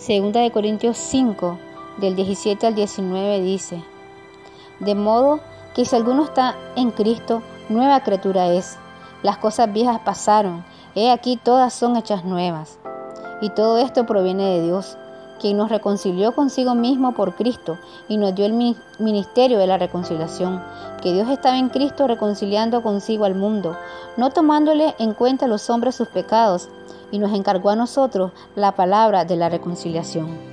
Segunda de Corintios 5, del 17 al 19 dice: de modo que si alguno está en Cristo, nueva criatura es. Las cosas viejas pasaron, he aquí todas son hechas nuevas. Y todo esto proviene de Dios, quien nos reconcilió consigo mismo por Cristo y nos dio el ministerio de la reconciliación, que Dios estaba en Cristo reconciliando consigo al mundo, no tomándole en cuenta a los hombres sus pecados, y nos encargó a nosotros la palabra de la reconciliación.